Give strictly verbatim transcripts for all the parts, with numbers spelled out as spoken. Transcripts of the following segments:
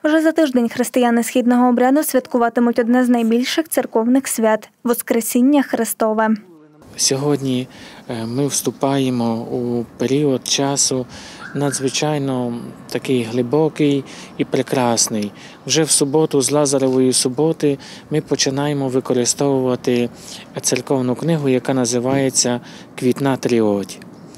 Вже за тиждень християни східного обряду святкуватимуть одне з найбільших церковних свят – Воскресіння Христове. Сьогодні ми вступаємо у період часу надзвичайно такий глибокий і прекрасний. Вже в суботу, з Лазаревої суботи, ми починаємо використовувати церковну книгу, яка називається «Квітна Тріодь».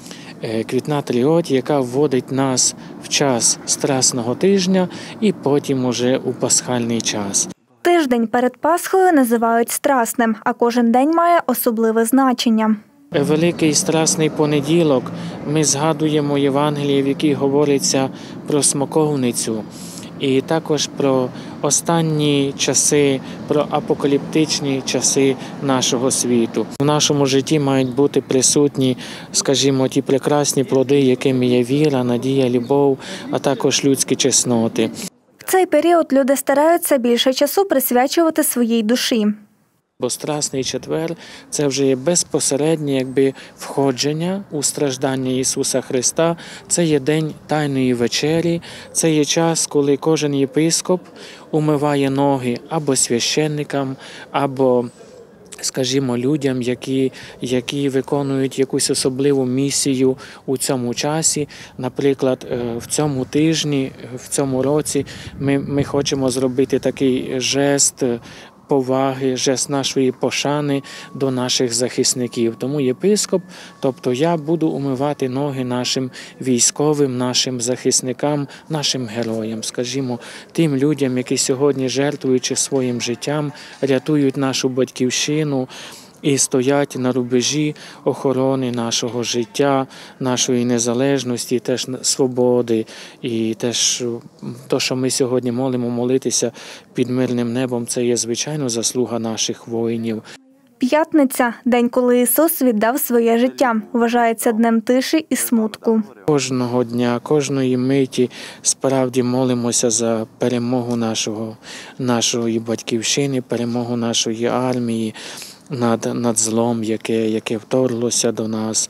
Квітна Тріодь, яка вводить нас в час Страсного тижня і потім уже у пасхальний час. Тиждень перед Пасхою називають Страсним, а кожен день має особливе значення. Великий Страсний понеділок ми згадуємо Євангеліє, в якій говориться про смоковницю, і також про останні часи, про апокаліптичні часи нашого світу. В нашому житті мають бути присутні, скажімо, ті прекрасні плоди, якими є віра, надія, любов, а також людські чесноти. В цей період люди стараються більше часу присвячувати своїй душі. Бо Страсний четвер – це вже є безпосереднє якби, входження у страждання Ісуса Христа. Це є день Тайної вечері, це є час, коли кожен єпископ умиває ноги або священникам, або, скажімо, людям, які, які виконують якусь особливу місію у цьому часі. Наприклад, в цьому тижні, в цьому році ми, ми хочемо зробити такий жест поваги, жест нашої пошани до наших захисників. Тому єпископ, тобто я буду умивати ноги нашим військовим, нашим захисникам, нашим героям, скажімо, тим людям, які сьогодні, жертвуючи своїм життям, рятують нашу батьківщину і стоять на рубежі охорони нашого життя, нашої незалежності, теж свободи. І теж те, що ми сьогодні молимо молитися під мирним небом, це є, звичайно, заслуга наших воїнів. П'ятниця – день, коли Ісус віддав своє життя, вважається днем тиші і смутку. Кожного дня, кожної миті справді молимося за перемогу нашого, нашої батьківщини, перемогу нашої армії, Над, над злом, яке, яке вторглося до нас.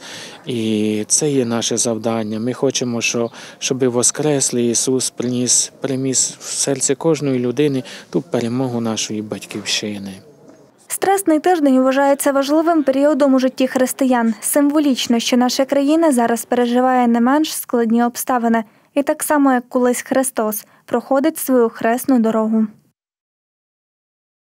І це є наше завдання. Ми хочемо, що, щоб Воскреслий Ісус приніс, приніс в серце кожної людини ту перемогу нашої батьківщини. Страсний тиждень вважається важливим періодом у житті християн. Символічно, що наша країна зараз переживає не менш складні обставини. І так само, як колись Христос, проходить свою хресну дорогу.